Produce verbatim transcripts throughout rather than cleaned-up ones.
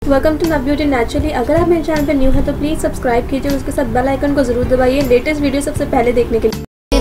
Welcome to Nav beauty naturally. अगर आप मेरे चैनल पे न्यू है तो प्लीज़ सब्सक्राइब कीजिए, उसके साथ बेल आइकन को ज़रूर दबाइए लेटेस्ट वीडियो सबसे पहले देखने के लिए।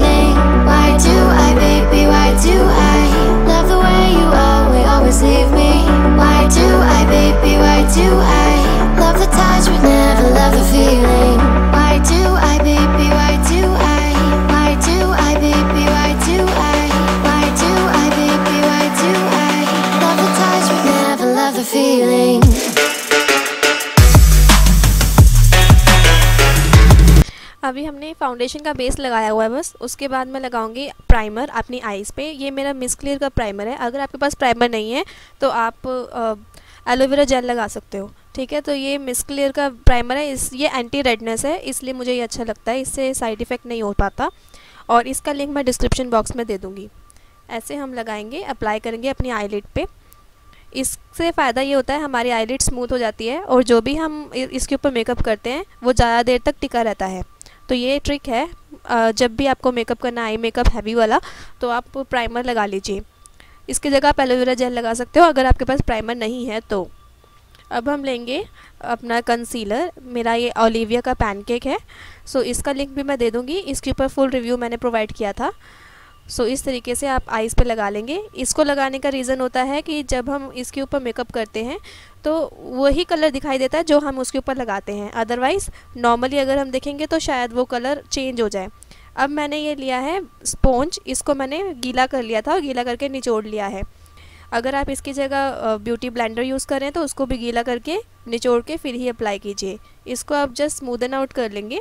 अभी हमने फाउंडेशन का बेस लगाया हुआ है, बस उसके बाद मैं लगाऊंगी प्राइमर अपनी आईज़ पे। ये मेरा मिस क्लियर का प्राइमर है। अगर आपके पास प्राइमर नहीं है तो आप एलोवेरा जेल लगा सकते हो, ठीक है। तो ये मिस क्लियर का प्राइमर है, इस ये एंटी रेडनेस है, इसलिए मुझे ये अच्छा लगता है, इससे साइड इफ़ेक्ट नहीं हो पाता। और इसका लिंक मैं डिस्क्रिप्शन बॉक्स में दे दूँगी। ऐसे हम लगाएंगे, अप्लाई करेंगे अपनी आईलिड पे। इससे फ़ायदा ये होता है हमारी आईलिड स्मूथ हो जाती है और जो भी हम इसके ऊपर मेकअप करते हैं वो ज़्यादा देर तक टिका रहता है। तो ये ट्रिक है, जब भी आपको मेकअप करना आई मेकअप हैवी वाला तो आप प्राइमर लगा लीजिए। इसकी जगह आप एलोवेरा जेल लगा सकते हो अगर आपके पास प्राइमर नहीं है तो। अब हम लेंगे अपना कंसीलर, मेरा ये ओलिविया का पैनकेक है। सो इसका लिंक भी मैं दे दूँगी, इसके ऊपर फुल रिव्यू मैंने प्रोवाइड किया था। सो so, इस तरीके से आप आईज़ पे लगा लेंगे। इसको लगाने का रीज़न होता है कि जब हम इसके ऊपर मेकअप करते हैं तो वही कलर दिखाई देता है जो हम उसके ऊपर लगाते हैं, अदरवाइज़ नॉर्मली अगर हम देखेंगे तो शायद वो कलर चेंज हो जाए। अब मैंने ये लिया है स्पॉन्ज, इसको मैंने गीला कर लिया था और गीला करके निचोड़ लिया है। अगर आप इसकी जगह ब्यूटी ब्लेंडर यूज़ करें तो उसको भी गीला करके निचोड़ के फिर ही अप्लाई कीजिए। इसको आप जस्ट स्मूदन आउट कर लेंगे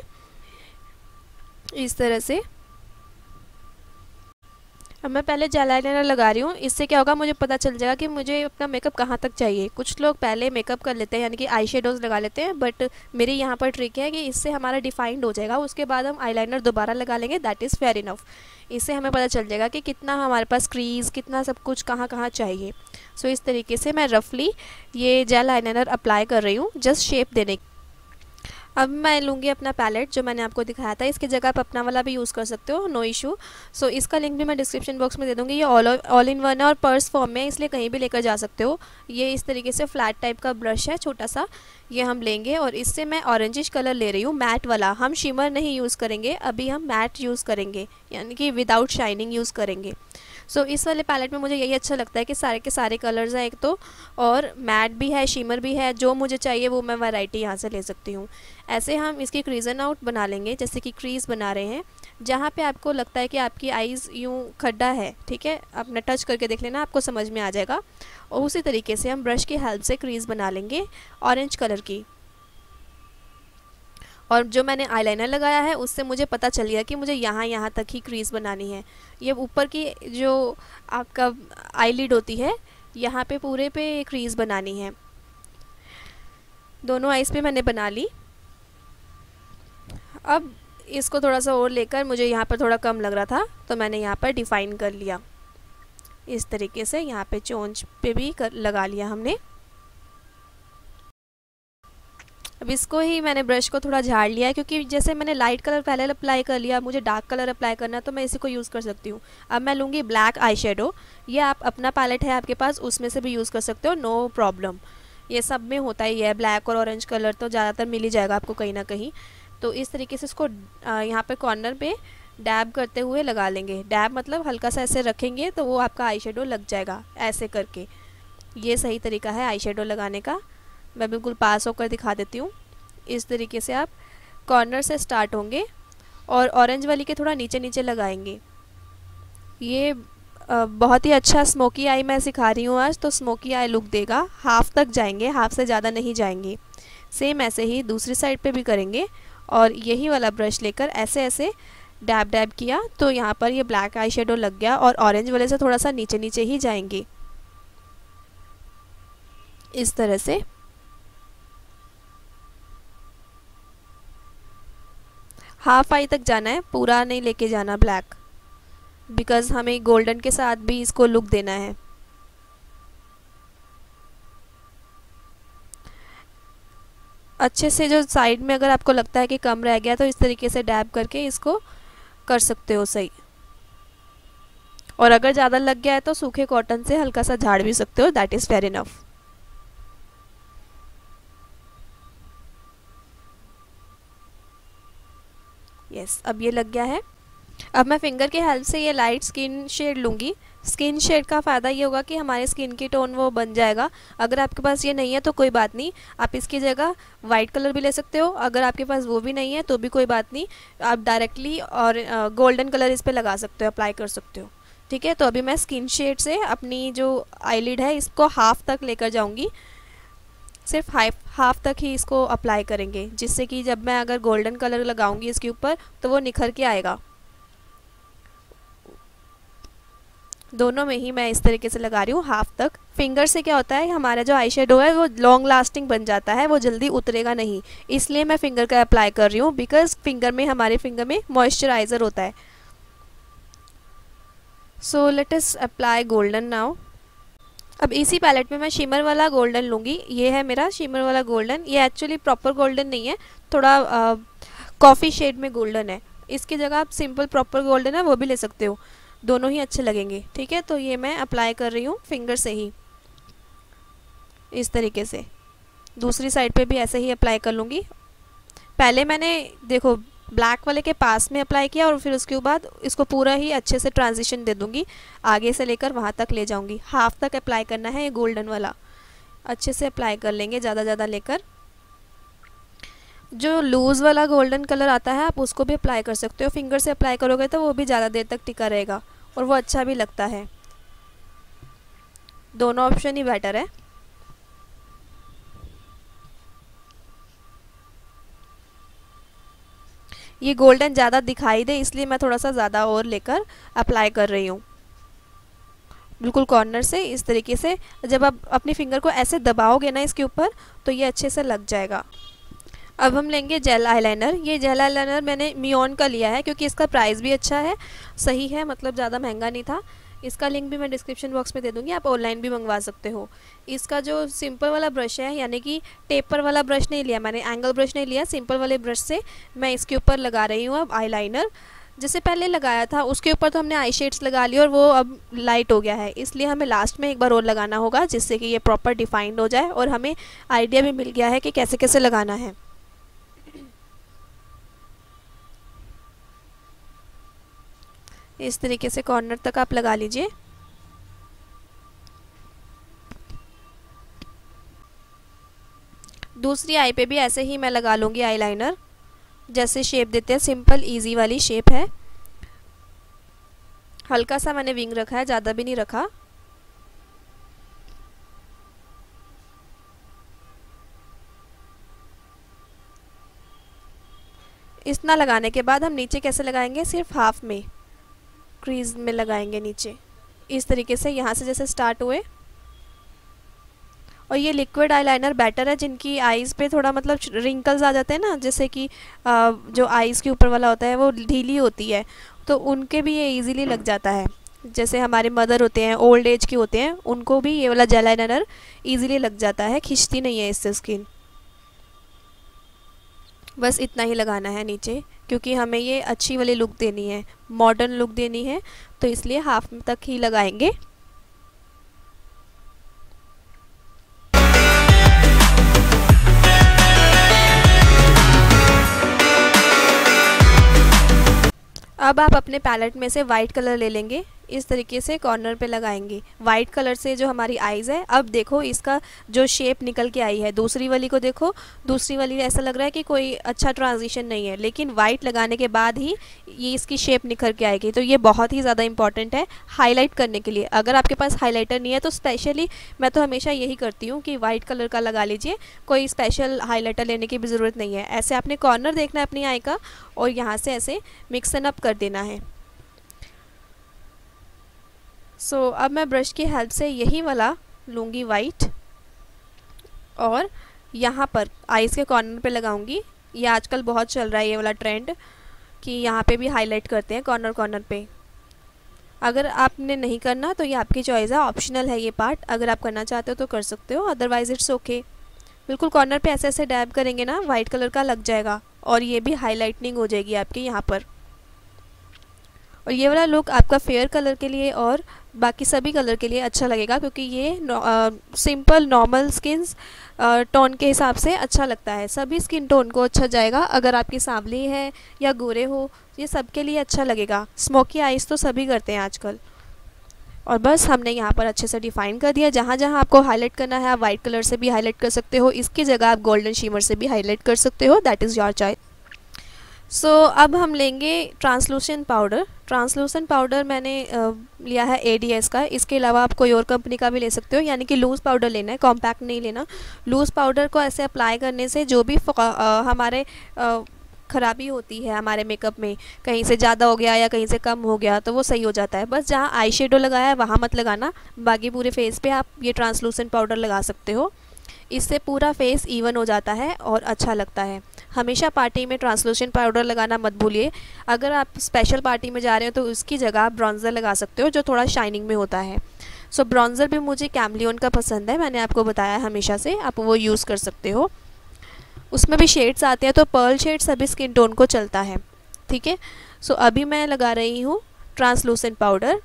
इस तरह से। अब मैं पहले जेल आईलाइनर लगा रही हूँ, इससे क्या होगा मुझे पता चल जाएगा कि मुझे अपना मेकअप कहाँ तक चाहिए। कुछ लोग पहले मेकअप कर लेते हैं, यानी कि आई शेडोज़ लगा लेते हैं, बट मेरी यहाँ पर ट्रिक है कि इससे हमारा डिफाइंड हो जाएगा। उसके बाद हम आईलाइनर दोबारा लगा लेंगे, दैट इज़ फेयर इनफ। इससे हमें पता चल जाएगा कि कितना हमारे पास क्रीज, कितना सब कुछ कहाँ कहाँ चाहिए। सो इस तरीके से मैं रफली ये जेल आईलाइनर अप्लाई कर रही हूँ, जस्ट शेप देने। अब मैं लूँगी अपना पैलेट जो मैंने आपको दिखाया था, इसकी जगह आप अपना वाला भी यूज़ कर सकते हो, नो इशू। सो इसका लिंक भी मैं डिस्क्रिप्शन बॉक्स में दे दूँगी। ये ऑल ऑल इन वन है और पर्स फॉर्म में है, इसलिए कहीं भी लेकर जा सकते हो। ये इस तरीके से फ्लैट टाइप का ब्रश है छोटा सा, ये हम लेंगे और इससे मैं ऑरेंजिश कलर ले रही हूँ, मैट वाला। हम शिमर नहीं यूज़ करेंगे, अभी हम मैट यूज़ करेंगे, यानी कि विदाउट शाइनिंग यूज़ करेंगे। सो so, इस वाले पैलेट में मुझे यही अच्छा लगता है कि सारे के सारे कलर्स हैं एक तो, और मैट भी है, शिमर भी है, जो मुझे चाहिए वो मैं वैरायटी यहाँ से ले सकती हूँ। ऐसे हम इसकी क्रीजन आउट बना लेंगे, जैसे कि क्रीज बना रहे हैं। जहाँ पे आपको लगता है कि आपकी आईज़ यूँ खड्डा है, ठीक है, अपना टच करके देख लेना, आपको समझ में आ जाएगा। और उसी तरीके से हम ब्रश की हेल्प से क्रीज बना लेंगे ऑरेंज कलर की। और जो मैंने आईलाइनर लगाया है उससे मुझे पता चल गया कि मुझे यहाँ यहाँ तक ही क्रीज बनानी है। ये ऊपर की जो आपका आईलिड होती है यहाँ पे पूरे पे क्रीज बनानी है। दोनों आईज पे मैंने बना ली। अब इसको थोड़ा सा और लेकर, मुझे यहाँ पर थोड़ा कम लग रहा था तो मैंने यहाँ पर डिफ़ाइन कर लिया इस तरीके से। यहाँ पे चोंच पे भी कर लगा लिया हमने। अब इसको ही मैंने ब्रश को थोड़ा झाड़ लिया है, क्योंकि जैसे मैंने लाइट कलर पहले अप्लाई कर लिया, मुझे डार्क कलर अप्लाई करना है तो मैं इसी को यूज़ कर सकती हूँ। अब मैं लूँगी ब्लैक आई शेडो। ये आप अपना पैलेट है आपके पास, उसमें से भी यूज़ कर सकते हो, नो प्रॉब्लम। ये सब में होता ही है, ब्लैक और ऑरेंज कलर तो ज़्यादातर मिल ही जाएगा आपको कहीं ना कहीं। तो इस तरीके से इसको यहाँ पर कॉर्नर पर डैब करते हुए लगा लेंगे। डैब मतलब हल्का सा ऐसे रखेंगे तो वो आपका आई शेडो लग जाएगा, ऐसे करके। ये सही तरीका है आई शेडो लगाने का। मैं बिल्कुल पास होकर दिखा देती हूँ। इस तरीके से आप कॉर्नर से स्टार्ट होंगे और ऑरेंज वाली के थोड़ा नीचे नीचे लगाएंगे। ये आ, बहुत ही अच्छा स्मोकी आई मैं सिखा रही हूँ आज, तो स्मोकी आई लुक देगा। हाफ तक जाएंगे, हाफ से ज़्यादा नहीं जाएंगे। सेम ऐसे ही दूसरी साइड पे भी करेंगे और यही वाला ब्रश लेकर ऐसे ऐसे डैब डैब किया तो यहाँ पर ये ब्लैक आई शेडो लग गया। और ऑरेंज वाले से थोड़ा सा नीचे नीचे ही जाएंगे इस तरह से। हाफ आई तक जाना है, पूरा नहीं लेके जाना ब्लैक, बिकॉज़ हमें गोल्डन के साथ भी इसको लुक देना है। अच्छे से जो साइड में अगर आपको लगता है कि कम रह गया तो इस तरीके से डैब करके इसको कर सकते हो सही। और अगर ज़्यादा लग गया है तो सूखे कॉटन से हल्का सा झाड़ भी सकते हो, that is fair enough. Yes, अब ये लग गया है। अब मैं फिंगर के हेल्प से ये लाइट स्किन शेड लूँगी। स्किन शेड का फ़ायदा ये होगा कि हमारे स्किन की टोन वो बन जाएगा। अगर आपके पास ये नहीं है तो कोई बात नहीं, आप इसकी जगह वाइट कलर भी ले सकते हो। अगर आपके पास वो भी नहीं है तो भी कोई बात नहीं, आप डायरेक्टली और गोल्डन कलर इस पर लगा सकते हो, अप्लाई कर सकते हो। ठीक है, तो अभी मैं स्किन शेड से अपनी जो आईलिड है इसको हाफ तक लेकर जाऊँगी। सिर्फ हाफ हाफ तक ही इसको अप्लाई करेंगे, जिससे कि जब मैं अगर गोल्डन कलर लगाऊंगी इसके ऊपर तो वो निखर के आएगा। दोनों में ही मैं इस तरीके से लगा रही हूँ हाफ तक। फिंगर से क्या होता है, हमारा जो आई शेडो है वो लॉन्ग लास्टिंग बन जाता है, वो जल्दी उतरेगा नहीं, इसलिए मैं फिंगर का अप्लाई कर रही हूँ, बिकॉज फिंगर में हमारे फिंगर में मॉइस्चराइज़र होता है। So let us apply golden now. अब इसी पैलेट में मैं शिमर वाला गोल्डन लूँगी। ये है मेरा शिमर वाला गोल्डन। ये एक्चुअली प्रॉपर गोल्डन नहीं है, थोड़ा कॉफ़ी शेड में गोल्डन है। इसकी जगह आप सिंपल प्रॉपर गोल्डन है वो भी ले सकते हो, दोनों ही अच्छे लगेंगे। ठीक है, तो ये मैं अप्लाई कर रही हूँ फिंगर से ही इस तरीके से। दूसरी साइड पे भी ऐसे ही अप्लाई कर लूँगी। पहले मैंने देखो ब्लैक वाले के पास में अप्लाई किया और फिर उसके बाद इसको पूरा ही अच्छे से ट्रांजिशन दे दूँगी, आगे से लेकर वहाँ तक ले जाऊँगी। हाफ तक अप्लाई करना है ये गोल्डन वाला, अच्छे से अप्लाई कर लेंगे ज़्यादा ज़्यादा लेकर। जो लूज़ वाला गोल्डन कलर आता है आप उसको भी अप्लाई कर सकते हो, फिंगर से अप्लाई करोगे तो वो भी ज़्यादा देर तक टिका रहेगा और वो अच्छा भी लगता है। दोनों ऑप्शन ही बेटर है। ये गोल्डन ज़्यादा दिखाई दे इसलिए मैं थोड़ा सा ज़्यादा और लेकर अप्लाई कर रही हूँ, बिल्कुल कॉर्नर से इस तरीके से। जब आप अपनी फिंगर को ऐसे दबाओगे ना इसके ऊपर तो ये अच्छे से लग जाएगा। अब हम लेंगे जेल आईलाइनर। ये जेल आईलाइनर मैंने मियोन का लिया है क्योंकि इसका प्राइस भी अच्छा है, सही है, मतलब ज़्यादा महंगा नहीं था। इसका लिंक भी मैं डिस्क्रिप्शन बॉक्स में दे दूँगी, आप ऑनलाइन भी मंगवा सकते हो। इसका जो सिंपल वाला ब्रश है, यानी कि टेपर वाला ब्रश नहीं लिया मैंने, एंगल ब्रश नहीं लिया, सिंपल वाले ब्रश से मैं इसके ऊपर लगा रही हूँ अब आईलाइनर। जैसे पहले लगाया था उसके ऊपर तो हमने आई शेड्स लगा ली और वो अब लाइट हो गया है, इसलिए हमें लास्ट में एक बार और लगाना होगा जिससे कि ये प्रॉपर डिफाइंड हो जाए और हमें आइडिया भी मिल गया है कि कैसे कैसे लगाना है। इस तरीके से कॉर्नर तक आप लगा लीजिए। दूसरी आई पे भी ऐसे ही मैं लगा लूँगी आईलाइनर, जैसे शेप देते हैं, सिंपल इजी वाली शेप है। हल्का सा मैंने विंग रखा है, ज़्यादा भी नहीं रखा। इतना लगाने के बाद हम नीचे कैसे लगाएंगे, सिर्फ हाफ में क्रीज में लगाएंगे नीचे इस तरीके से, यहाँ से जैसे स्टार्ट हुए। और ये लिक्विड आईलाइनर बेटर है जिनकी आईज़ पे थोड़ा मतलब रिंकल्स आ जाते हैं ना, जैसे कि जो आईज़ के ऊपर वाला होता है वो ढीली होती है, तो उनके भी ये इजीली लग जाता है। जैसे हमारे मदर होते हैं, ओल्ड एज के होते हैं, उनको भी ये वाला जेल आईलाइनर ईजिली लग जाता है, खिंचती नहीं है इससे स्किन। बस इतना ही लगाना है नीचे, क्योंकि हमें ये अच्छी वाली लुक देनी है, मॉडर्न लुक देनी है, तो इसलिए हाफ तक ही लगाएंगे। अब आप अपने पैलेट में से वाइट कलर ले लेंगे, इस तरीके से कॉर्नर पे लगाएंगे। वाइट कलर से जो हमारी आईज़ है, अब देखो इसका जो शेप निकल के आई है, दूसरी वाली को देखो, दूसरी वाली ऐसा लग रहा है कि कोई अच्छा ट्रांजिशन नहीं है, लेकिन वाइट लगाने के बाद ही ये इसकी शेप निखर के आएगी। तो ये बहुत ही ज़्यादा इंपॉर्टेंट है हाईलाइट करने के लिए। अगर आपके पास हाईलाइटर नहीं है तो स्पेशली मैं तो हमेशा यही करती हूँ कि वाइट कलर का लगा लीजिए, कोई स्पेशल हाईलाइटर लेने की भी ज़रूरत नहीं है। ऐसे आपने कॉर्नर देखना है अपनी आई का और यहाँ से ऐसे मिक्सन अप कर देना है। सो so, अब मैं ब्रश की हेल्प से यही वाला लूँगी वाइट और यहाँ पर आईज़ के कॉर्नर पे लगाऊंगी। ये आजकल बहुत चल रहा है ये वाला ट्रेंड कि यहाँ पे भी हाईलाइट करते हैं कॉर्नर कॉर्नर पे। अगर आपने नहीं करना तो ये आपकी चॉइस है, ऑप्शनल है ये पार्ट, अगर आप करना चाहते हो तो कर सकते हो, अदरवाइज़ इट्स ओके। बिल्कुल कॉर्नर पे ऐसे ऐसे डैब करेंगे ना, वाइट कलर का लग जाएगा और ये भी हाईलाइटनिंग हो जाएगी आपकी यहाँ पर। और ये वाला लुक आपका फेयर कलर के लिए और बाकी सभी कलर के लिए अच्छा लगेगा, क्योंकि ये सिंपल नॉर्मल स्किन्स टोन के हिसाब से अच्छा लगता है, सभी स्किन टोन को अच्छा जाएगा। अगर आपकी सांवली है या गोरे हो, ये सब के लिए अच्छा लगेगा। स्मोकी आइज़ तो सभी करते हैं आजकल। और बस हमने यहाँ पर अच्छे से डिफ़ाइन कर दिया। जहाँ जहाँ आपको हाईलाइट करना है आप वाइट कलर से भी हाईलाइट कर सकते हो, इसकी जगह आप गोल्डन शिमर से भी हाईलाइट कर सकते हो, that is your choice. So so, अब हम लेंगे ट्रांसलूसेंट पाउडर। ट्रांसलूसेंट पाउडर मैंने आ, लिया है ए डी एस का। इसके अलावा आप कोई और कंपनी का भी ले सकते हो, यानी कि लूज़ पाउडर लेना है, कॉम्पैक्ट नहीं लेना। लूज़ पाउडर को ऐसे अप्लाई करने से जो भी आ, हमारे आ, ख़राबी होती है हमारे मेकअप में, कहीं से ज़्यादा हो गया या कहीं से कम हो गया, तो वो सही हो जाता है। बस जहाँ आई शेडो लगाया है वहाँ मत लगाना, बाकी पूरे फेस पे आप ये ट्रांसलूसेंट पाउडर लगा सकते हो। इससे पूरा फेस इवन हो जाता है और अच्छा लगता है। हमेशा पार्टी में ट्रांसलूसेंट पाउडर लगाना मत भूलिए। अगर आप स्पेशल पार्टी में जा रहे हो तो उसकी जगह आप ब्रॉन्ज़र लगा सकते हो, जो थोड़ा शाइनिंग में होता है। सो so, ब्रॉन्ज़र भी मुझे कैमलियन का पसंद है, मैंने आपको बताया हमेशा से, आप वो यूज़ कर सकते हो। उसमें भी शेड्स आते हैं, तो पर्ल शेड सभी स्किन टोन को चलता है, ठीक है। सो so, अभी मैं लगा रही हूँ ट्रांसलूसेंट पाउडर।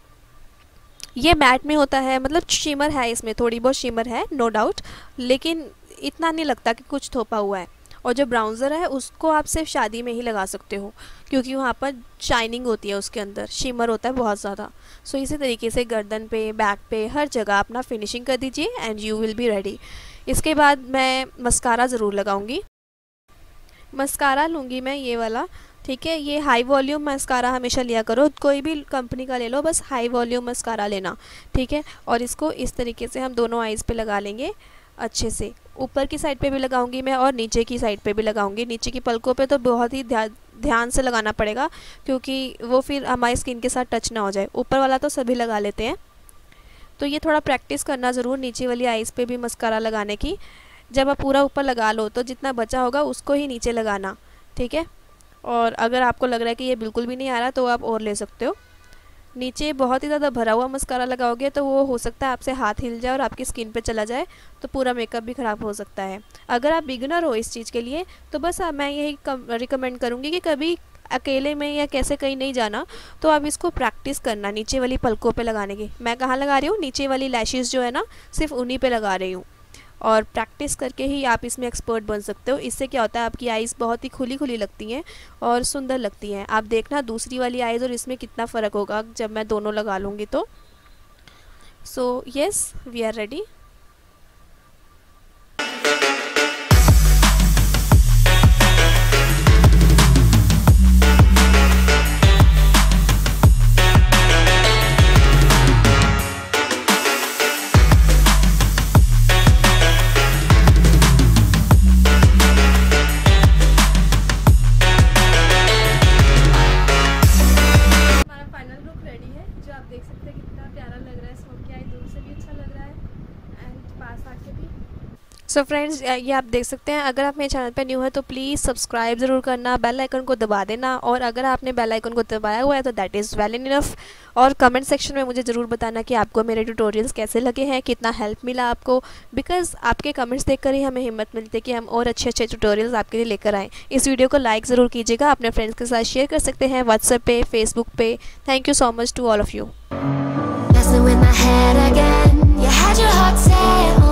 ये मैट में होता है, मतलब शिमर है, इसमें थोड़ी बहुत शिमर है नो डाउट, लेकिन इतना नहीं लगता कि कुछ थोपा हुआ है। और जो ब्राउज़र है उसको आप सिर्फ शादी में ही लगा सकते हो, क्योंकि वहाँ पर शाइनिंग होती है, उसके अंदर शिमर होता है बहुत ज़्यादा। सो इसी तरीके से गर्दन पे, बैक पे, हर जगह अपना फिनिशिंग कर दीजिए and you will be ready. इसके बाद मैं मस्कारा ज़रूर लगाऊंगी। मस्कारा लूँगी मैं ये वाला, ठीक है। ये हाई वॉल्यूम मस्कारा हमेशा लिया करो, कोई भी कंपनी का ले लो, बस हाई वॉल्यूम मस्कारा लेना, ठीक है। और इसको इस तरीके से हम दोनों आइज़ पे लगा लेंगे अच्छे से। ऊपर की साइड पे भी लगाऊंगी मैं और नीचे की साइड पे भी लगाऊंगी। नीचे की पलकों पे तो बहुत ही ध्यान ध्यान से लगाना पड़ेगा, क्योंकि वो फिर हमारी स्किन के साथ टच ना हो जाए। ऊपर वाला तो सभी लगा लेते हैं, तो ये थोड़ा प्रैक्टिस करना ज़रूर नीचे वाली आइज़ पे भी मस्कारा लगाने की। जब आप पूरा ऊपर लगा लो तो जितना बचा होगा उसको ही नीचे लगाना, ठीक है। और अगर आपको लग रहा है कि ये बिल्कुल भी नहीं आ रहा तो आप और ले सकते हो। नीचे बहुत ही ज़्यादा भरा हुआ मस्कारा लगाओगे तो वो हो सकता है आपसे हाथ हिल जाए और आपकी स्किन पे चला जाए, तो पूरा मेकअप भी ख़राब हो सकता है। अगर आप बिगिनर हो इस चीज़ के लिए तो बस मैं यही रिकमेंड करूँगी कि कभी अकेले में या कैसे कहीं नहीं जाना तो आप इसको प्रैक्टिस करना नीचे वाली पलकों पे लगाने की। मैं कहाँ लगा रही हूँ, नीचे वाली लैशेज़ जो है ना, सिर्फ उन्हीं पे लगा रही हूँ। और प्रैक्टिस करके ही आप इसमें एक्सपर्ट बन सकते हो। इससे क्या होता है, आपकी आइज़ बहुत ही खुली खुली लगती हैं और सुंदर लगती हैं। आप देखना दूसरी वाली आइज़ और इसमें कितना फ़र्क होगा जब मैं दोनों लगा लूँगी तो। So yes, we are ready. सो so फ्रेंड्स, ये आप देख सकते हैं। अगर आप मेरे चैनल पर न्यू है तो प्लीज़ सब्सक्राइब ज़रूर करना, बेल आइकन को दबा देना। और अगर आपने बेल आइकन को दबाया हुआ है तो दैट इज़ वेल इनफ। और कमेंट सेक्शन में मुझे ज़रूर बताना कि आपको मेरे ट्यूटोरियल्स कैसे लगे हैं, कितना हेल्प मिला आपको, बिकॉज़ आपके कमेंट्स देखकर ही हमें हिम्मत मिलती है कि हम और अच्छे अच्छे ट्यूटोरियल्स आपके लिए लेकर आएँ। इस वीडियो को लाइक ज़रूर कीजिएगा, अपने फ्रेंड्स के साथ शेयर कर सकते हैं व्हाट्सएप पे, फेसबुक पे। Thank you so much to all of you.